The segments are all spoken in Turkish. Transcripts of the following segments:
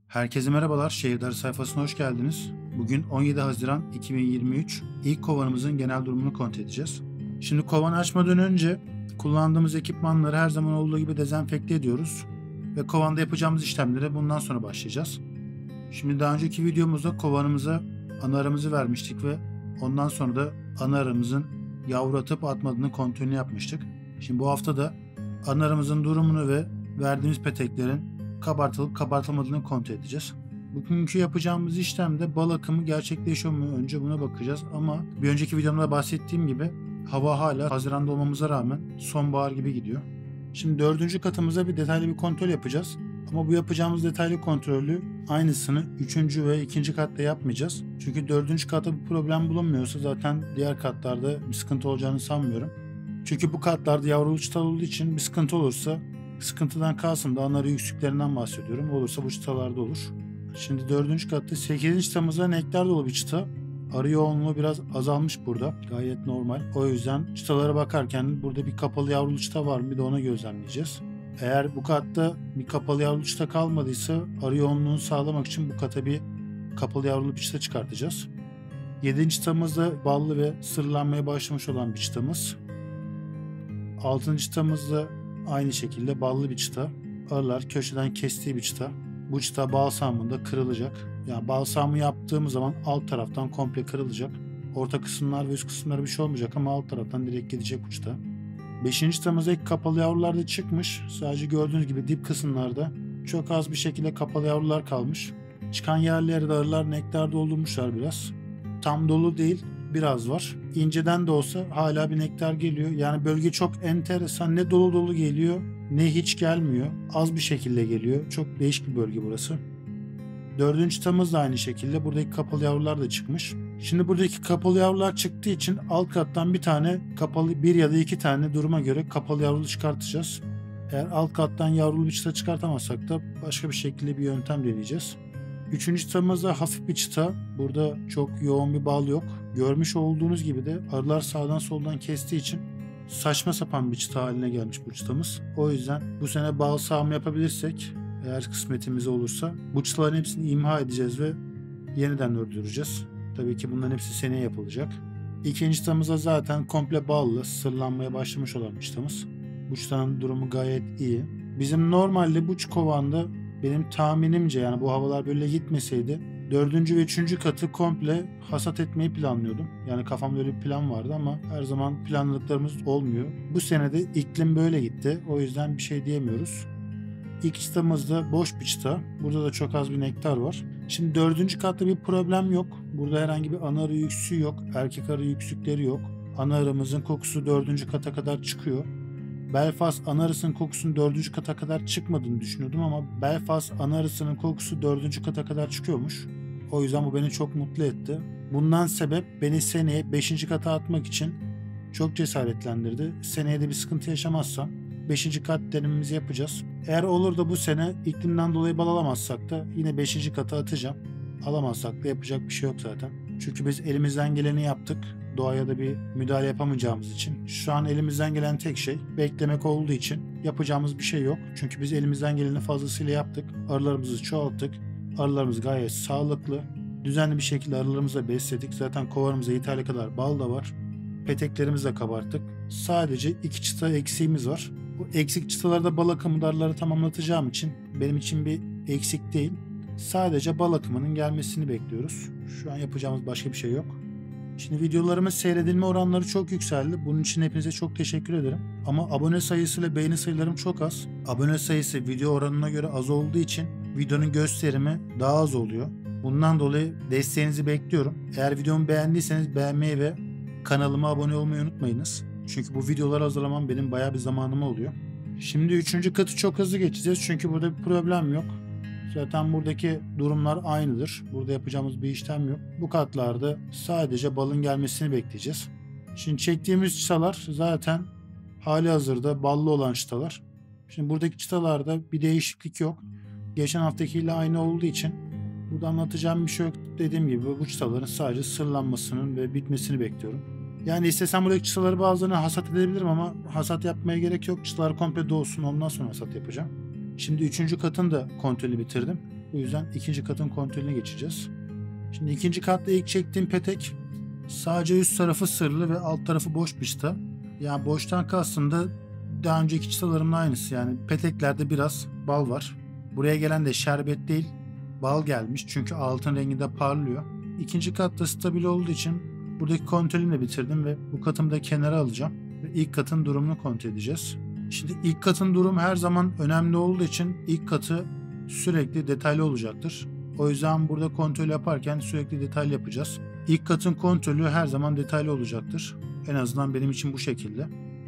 Herkese merhabalar. Şehirler sayfasına hoş geldiniz. Bugün 17 Haziran 2023. İlk kovanımızın genel durumunu kontrol edeceğiz. Şimdi kovanı açmadan önce kullandığımız ekipmanları her zaman olduğu gibi dezenfekte ediyoruz. Ve kovanda yapacağımız işlemlere bundan sonra başlayacağız. Şimdi daha önceki videomuzda kovanımıza ana arımızı vermiştik ve ondan sonra da ana arımızın yavru atıp atmadığını kontrolünü yapmıştık. Şimdi bu hafta da ana arımızın durumunu ve verdiğimiz peteklerin kabartılıp kabartılmadığını kontrol edeceğiz. Bugünkü yapacağımız işlemde bal akımı gerçekleşiyor mu? Önce buna bakacağız ama bir önceki videomda bahsettiğim gibi hava hala Haziran'da olmamıza rağmen sonbahar gibi gidiyor. Şimdi 4. katımıza bir detaylı bir kontrol yapacağız. Ama bu yapacağımız detaylı kontrolü aynısını 3. ve 2. katta yapmayacağız. Çünkü 4. katta bir problem bulunmuyorsa zaten diğer katlarda bir sıkıntı olacağını sanmıyorum. Çünkü bu katlarda yavrulu çıtalı olduğu için bir sıkıntı olursa sıkıntıdan kalsın da ana arı yüksüklerinden bahsediyorum. Olursa bu çıtalarda olur. Şimdi 4. katta 8. çıtamızda nektar dolu bir çıta. Arı yoğunluğu biraz azalmış burada. Gayet normal. O yüzden çıtalara bakarken burada bir kapalı yavrulu çıta var mı bir de ona gözlemleyeceğiz. Eğer bu katta bir kapalı yavrulu çıta kalmadıysa arı yoğunluğunu sağlamak için bu kata bir kapalı yavrulu bir çıta çıkartacağız. 7. çıtamız da ballı ve sırlanmaya başlamış olan bir çıtamız. 6. çıtamız da aynı şekilde ballı bir çıta. Arılar köşeden kestiği bir çıta. Bu çıta balsamında kırılacak. Yani balsamı yaptığımız zaman alt taraftan komple kırılacak. Orta kısımlar ve üst kısımlar bir şey olmayacak ama alt taraftan direkt gidecek bu çıta. 5. çıtamızda ilk kapalı yavrular da çıkmış. Sadece gördüğünüz gibi dip kısımlarda çok az bir şekilde kapalı yavrular kalmış. Çıkan yerlerde arılar nektar doldurmuşlar biraz. Tam dolu değil, biraz var. İnceden de olsa hala bir nektar geliyor. Yani bölge çok enteresan. Ne dolu dolu geliyor ne hiç gelmiyor. Az bir şekilde geliyor. Çok değişik bir bölge burası. 4. çıtamız da aynı şekilde. Buradaki kapalı yavrular da çıkmış. Şimdi buradaki kapalı yavrular çıktığı için alt kattan bir tane kapalı, bir ya da iki tane duruma göre kapalı yavrulu çıkartacağız. Eğer alt kattan yavrulu bir çıta çıkartamazsak da başka bir şekilde bir yöntem deneyeceğiz. 3. çıtamız da hafif bir çıta. Burada çok yoğun bir bal yok. Görmüş olduğunuz gibi de arılar sağdan soldan kestiği için saçma sapan bir çıta haline gelmiş bu çıtamız. O yüzden bu sene bal sağımı yapabilirsek, eğer kısmetimiz olursa bu çıtaların hepsini imha edeceğiz ve yeniden ördüreceğiz. Tabii ki bunların hepsi seneye yapılacak. 2. çıtamızda zaten komple ballı, sırlanmaya başlamış olan bir çıtamız. Bu çıtanın durumu gayet iyi. Bizim normalde bu kovanda benim tahminimce, yani bu havalar böyle gitmeseydi 4. ve 3. katı komple hasat etmeyi planlıyordum. Yani kafamda öyle bir plan vardı ama her zaman planladıklarımız olmuyor. Bu sene de iklim böyle gitti. O yüzden bir şey diyemiyoruz. İlk çıtamız da boş bir çıta. Burada da çok az bir nektar var. Şimdi 4. katta bir problem yok. Burada herhangi bir ana arı yüksüğü yok. Erkek arı yüksükleri yok. Ana arımızın kokusu 4. kata kadar çıkıyor. Belfast ana arısının kokusunun 4. kata kadar çıkmadığını düşünüyordum ama Belfast ana arısının kokusu 4. kata kadar çıkıyormuş. O yüzden bu beni çok mutlu etti. Bundan sebep beni seneye 5. kata atmak için çok cesaretlendirdi. Seneye de bir sıkıntı yaşamazsam 5. kat denememizi yapacağız. Eğer olur da bu sene iklimden dolayı bal alamazsak da yine 5. kata atacağım. Alamazsak da yapacak bir şey yok zaten. Çünkü biz elimizden geleni yaptık. Doğaya da bir müdahale yapamayacağımız için. Şu an elimizden gelen tek şey beklemek olduğu için yapacağımız bir şey yok. Çünkü biz elimizden geleni fazlasıyla yaptık. Arılarımızı çoğalttık. Arılarımız gayet sağlıklı. Düzenli bir şekilde arılarımızı besledik. Zaten kovanımıza yeterli kadar bal da var. Peteklerimizi de kabarttık. Sadece 2 çıta eksiğimiz var. Bu eksik çıtalarda bal akımı arıları tamamlatacağım için benim için bir eksik değil. Sadece bal akımının gelmesini bekliyoruz. Şu an yapacağımız başka bir şey yok. Şimdi videolarımın seyredilme oranları çok yükseldi. Bunun için hepinize çok teşekkür ederim. Ama abone sayısı ile beğeni sayılarım çok az. Abone sayısı video oranına göre az olduğu için videonun gösterimi daha az oluyor. Bundan dolayı desteğinizi bekliyorum. Eğer videomu beğendiyseniz beğenmeyi ve kanalıma abone olmayı unutmayınız. Çünkü bu videoları hazırlamam benim bayağı bir zamanımı alıyor. Şimdi 3. katı çok hızlı geçeceğiz çünkü burada bir problem yok. Zaten buradaki durumlar aynıdır. Burada yapacağımız bir işlem yok. Bu katlarda sadece balın gelmesini bekleyeceğiz. Şimdi çektiğimiz çıtalar zaten hali hazırda ballı olan çıtalar. Şimdi buradaki çıtalarda bir değişiklik yok. Geçen haftakiyle aynı olduğu için burada anlatacağım bir şey yok. Dediğim gibi bu çıtaların sadece sırlanmasının ve bitmesini bekliyorum. Yani istesem buradaki çıtaları bazılarını hasat edebilirim ama hasat yapmaya gerek yok. Çıtalar komple doğsun, ondan sonra hasat yapacağım. Şimdi 3. katın da kontrolü bitirdim. Bu yüzden ikinci katın kontrolüne geçeceğiz. Şimdi ikinci katta ilk çektiğim petek sadece üst tarafı sırlı ve alt tarafı boş bir çıta. Yani boştan kastım da daha önceki çıtalarımın aynısı. Yani peteklerde biraz bal var. Buraya gelen de şerbet değil, bal gelmiş. Çünkü altın renginde parlıyor. İkinci katta stabil olduğu için buradaki kontrolümü de bitirdim ve bu katımı da kenara alacağım. Ve ilk katın durumunu kontrol edeceğiz. Şimdi ilk katın durumu her zaman önemli olduğu için ilk katı sürekli detaylı olacaktır. O yüzden burada kontrol yaparken sürekli detaylı yapacağız. İlk katın kontrolü her zaman detaylı olacaktır. En azından benim için bu şekilde.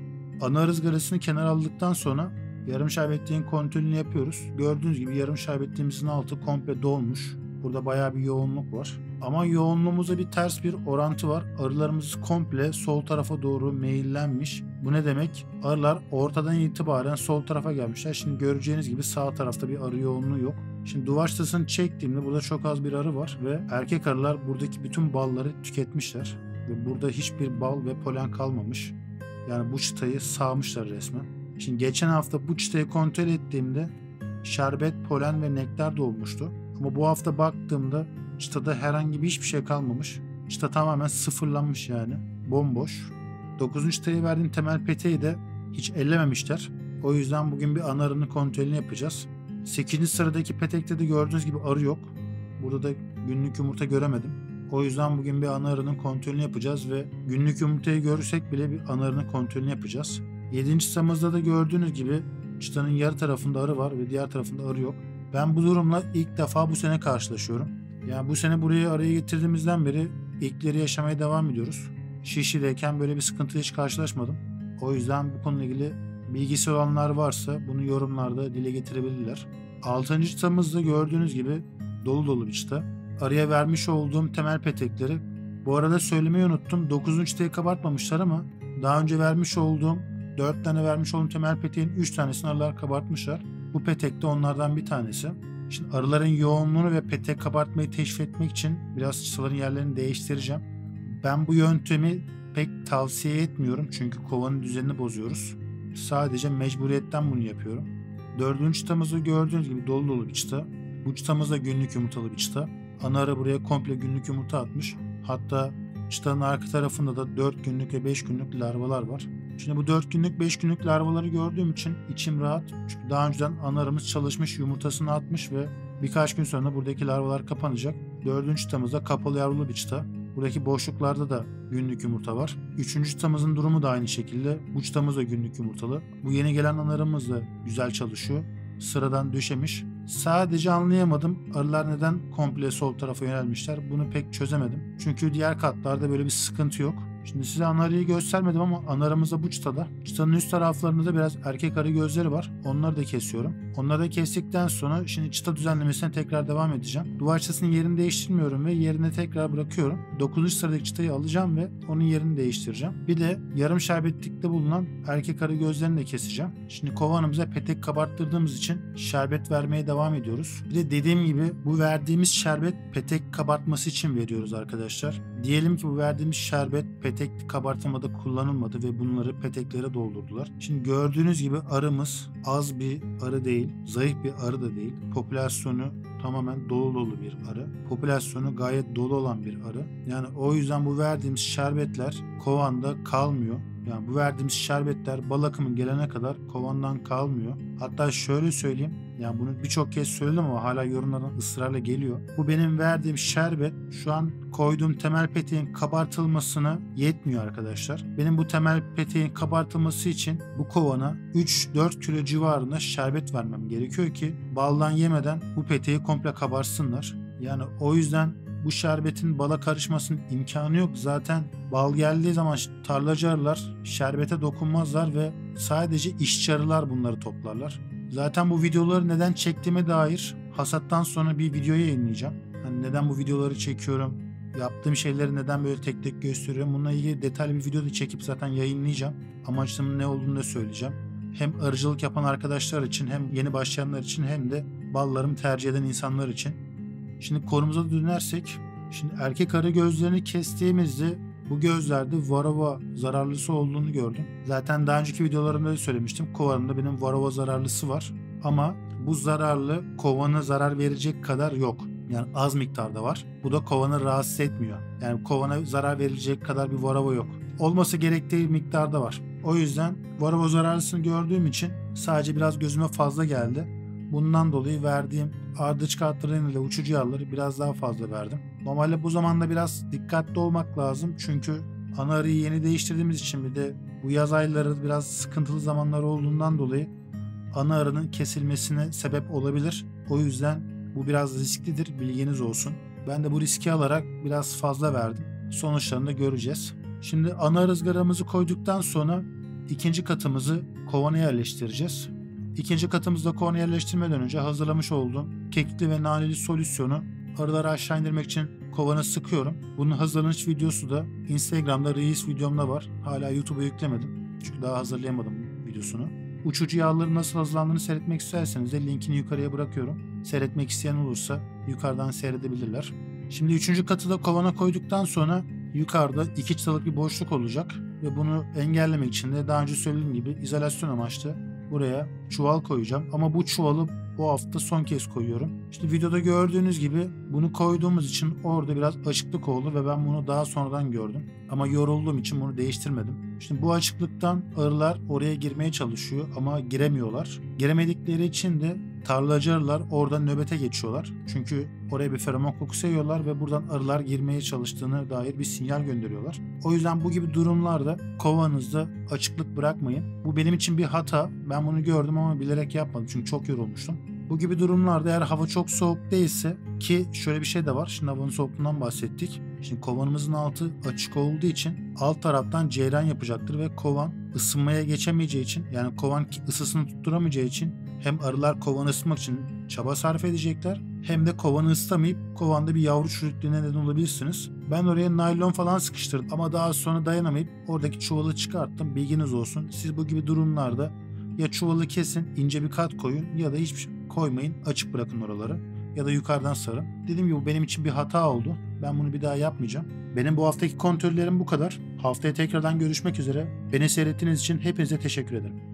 Ana ızgarasını kenara aldıktan sonra yarım şerbetliğin kontrolünü yapıyoruz. Gördüğünüz gibi yarım şerbetliğimizin altı komple dolmuş. Burada bayağı bir yoğunluk var. Ama yoğunluğumuzda bir ters bir orantı var. Arılarımız komple sol tarafa doğru meyillenmiş. Bu ne demek? Arılar ortadan itibaren sol tarafa gelmişler. Şimdi göreceğiniz gibi sağ tarafta bir arı yoğunluğu yok. Şimdi duvar çıtasını çektiğimde burada çok az bir arı var ve erkek arılar buradaki bütün balları tüketmişler. Ve burada hiçbir bal ve polen kalmamış. Yani bu çıtayı sağmışlar resmen. Şimdi geçen hafta bu çıtayı kontrol ettiğimde şerbet, polen ve nektar dolmuştu. Ama bu hafta baktığımda çıtada herhangi bir hiçbir şey kalmamış. Çıta tamamen sıfırlanmış yani. Bomboş. 9. çıtaya verdiğim temel peteği de hiç ellememişler. O yüzden bugün bir ana arının kontrolünü yapacağız. 8. sıradaki petekte de gördüğünüz gibi arı yok. Burada da günlük yumurta göremedim. O yüzden bugün bir ana arının kontrolünü yapacağız ve günlük yumurtayı görürsek bile bir ana arının kontrolünü yapacağız. 7. çıtamızda da gördüğünüz gibi çıtanın yarı tarafında arı var ve diğer tarafında arı yok. Ben bu durumla ilk defa bu sene karşılaşıyorum. Yani bu sene buraya arıyı getirdiğimizden beri ilkleri yaşamaya devam ediyoruz. Şişli'deyken böyle bir sıkıntı hiç karşılaşmadım. O yüzden bu konuyla ilgili bilgisi olanlar varsa bunu yorumlarda dile getirebilirler. 6. çıtamızda gördüğünüz gibi dolu dolu bir çıta. Arıya vermiş olduğum temel petekleri, bu arada söylemeyi unuttum, 9. çıtayı kabartmamışlar ama daha önce vermiş olduğum 4 tane vermiş olduğum temel peteğin 3 tanesini arılar kabartmışlar. Bu petek de onlardan bir tanesi. Şimdi arıların yoğunluğunu ve petek kabartmayı teşvik etmek için biraz çıtaların yerlerini değiştireceğim. Ben bu yöntemi pek tavsiye etmiyorum çünkü kovanın düzenini bozuyoruz. Sadece mecburiyetten bunu yapıyorum. 4. çıtamızda gördüğünüz gibi dolu dolu bir çıta. Bu çıtamız da günlük yumurtalı bir çıta. Ana arı buraya komple günlük yumurta atmış. Hatta çıtanın arka tarafında da 4 günlük ve 5 günlük larvalar var. Şimdi bu 4 günlük 5 günlük larvaları gördüğüm için içim rahat. Çünkü daha önceden ana arımız çalışmış, yumurtasını atmış ve birkaç gün sonra buradaki larvalar kapanacak. 4. çıtamızda kapalı yavrulu bir çıta. Buradaki boşluklarda da günlük yumurta var. 3. çıtamızın durumu da aynı şekilde. Bu çıtamız da günlük yumurtalı. Bu yeni gelen ana arımız da güzel çalışıyor. Sıradan düşemiş. Sadece anlayamadım arılar neden komple sol tarafa yönelmişler. Bunu pek çözemedim. Çünkü diğer katlarda böyle bir sıkıntı yok. Şimdi size ana arıyı göstermedim ama ana arımız da bu çıtada. Çıtanın üst taraflarında da biraz erkek arı gözleri var. Onları da kesiyorum. Onları da kestikten sonra şimdi çıta düzenlemesine tekrar devam edeceğim. Duvar çıtasının yerini değiştirmiyorum ve yerine tekrar bırakıyorum. 9. sıradaki çıtayı alacağım ve onun yerini değiştireceğim. Bir de yarım şerbetlikte bulunan erkek arı gözlerini de keseceğim. Şimdi kovanımıza petek kabarttırdığımız için şerbet vermeye devam ediyoruz. Bir de dediğim gibi bu verdiğimiz şerbet petek kabartması için veriyoruz arkadaşlar. Diyelim ki bu verdiğimiz şerbet petek kabartmada kullanılmadı ve bunları peteklere doldurdular. Şimdi gördüğünüz gibi arımız az bir arı değil, zayıf bir arı da değil. Popülasyonu tamamen dolu dolu bir arı. Popülasyonu gayet dolu olan bir arı. Yani o yüzden bu verdiğimiz şerbetler kovanda kalmıyor. Yani bu verdiğimiz şerbetler bal akımı gelene kadar kovandan kalmıyor. Hatta şöyle söyleyeyim. Yani bunu birçok kez söyledim ama hala yorumlardan ısrarla geliyor. Bu benim verdiğim şerbet şu an koyduğum temel peteğin kabartılmasına yetmiyor arkadaşlar. Benim bu temel peteğin kabartılması için bu kovana 3-4 kilo civarında şerbet vermem gerekiyor ki baldan yemeden bu peteği komple kabarsınlar. Yani o yüzden bu şerbetin bala karışmasının imkanı yok. Zaten bal geldiği zaman tarlacı arılar şerbete dokunmazlar ve sadece işçi arılar bunları toplarlar. Zaten bu videoları neden çektiğime dair hasattan sonra bir video yayınlayacağım. Hani neden bu videoları çekiyorum, yaptığım şeyleri neden böyle tek tek gösteriyorum. Bununla ilgili detaylı bir video da çekip zaten yayınlayacağım. Amaçlarımın ne olduğunu da söyleyeceğim. Hem arıcılık yapan arkadaşlar için hem yeni başlayanlar için hem de ballarımı tercih eden insanlar için. Şimdi konumuza dönersek, şimdi erkek arı gözlerini kestiğimizde bu gözlerde varroa zararlısı olduğunu gördüm. Zaten daha önceki videolarımda da söylemiştim. Kovanımda benim varroa zararlısı var. Ama bu zararlı, kovana zarar verecek kadar yok. Yani az miktarda var. Bu da kovanı rahatsız etmiyor. Yani kovana zarar verilecek kadar bir varroa yok. Olması gerektiği miktarda var. O yüzden varroa zararlısını gördüğüm için sadece biraz gözüme fazla geldi. Bundan dolayı verdiğim ardıç kartlarıyla uçucu yağları biraz daha fazla verdim. Normalde bu zamanda biraz dikkatli olmak lazım. Çünkü ana arıyı yeni değiştirdiğimiz için bir de bu yaz ayları biraz sıkıntılı zamanlar olduğundan dolayı ana arının kesilmesine sebep olabilir. O yüzden bu biraz risklidir, bilginiz olsun. Ben de bu riski alarak biraz fazla verdim. Sonuçlarını da göreceğiz. Şimdi ana ızgaramızı koyduktan sonra ikinci katımızı kovana yerleştireceğiz. İkinci katımızda kovana yerleştirmeden önce hazırlamış olduğum kekikli ve naneli solüsyonu arıları aşağı indirmek için kovana sıkıyorum. Bunun hazırlanış videosu da Instagram'da Reels videomda var. Hala YouTube'a yüklemedim. Çünkü daha hazırlayamadım videosunu. Uçucu yağların nasıl hazırlandığını seyretmek isterseniz de linkini yukarıya bırakıyorum. Seyretmek isteyen olursa yukarıdan seyredebilirler. Şimdi üçüncü katı da kovana koyduktan sonra yukarıda 2 çıtalık bir boşluk olacak. Ve bunu engellemek için de daha önce söylediğim gibi izolasyon amaçlı buraya çuval koyacağım. Ama bu çuvalı bu hafta son kez koyuyorum. İşte videoda gördüğünüz gibi bunu koyduğumuz için orada biraz açıklık oldu ve ben bunu daha sonradan gördüm. Ama yorulduğum için bunu değiştirmedim. Şimdi bu açıklıktan arılar oraya girmeye çalışıyor ama giremiyorlar. Giremedikleri için de tarlacı arılar oradan nöbete geçiyorlar. Çünkü oraya bir feromon kokusu yayıyorlar ve buradan arılar girmeye çalıştığına dair bir sinyal gönderiyorlar. O yüzden bu gibi durumlarda kovanızda açıklık bırakmayın. Bu benim için bir hata. Ben bunu gördüm ama bilerek yapmadım çünkü çok yorulmuştum. Bu gibi durumlarda eğer hava çok soğuk değilse, ki şöyle bir şey de var. Şimdi havanın soğukluğundan bahsettik. Şimdi kovanımızın altı açık olduğu için alt taraftan ceyran yapacaktır ve kovan ısınmaya geçemeyeceği için, yani kovan ısısını tutturamayacağı için hem arılar kovanı ısıtmak için çaba sarf edecekler hem de kovanı ısıtamayıp kovanda bir yavru çürüklüğüne neden olabilirsiniz. Ben oraya naylon falan sıkıştırdım ama daha sonra dayanamayıp oradaki çuvalı çıkarttım. Bilginiz olsun. Siz bu gibi durumlarda ya çuvalı kesin, ince bir kat koyun ya da hiçbir şey koymayın. Açık bırakın oraları. Ya da yukarıdan sarın. Dediğim gibi bu benim için bir hata oldu. Ben bunu bir daha yapmayacağım. Benim bu haftaki kontrollerim bu kadar. Haftaya tekrardan görüşmek üzere. Beni seyrettiğiniz için hepinize teşekkür ederim.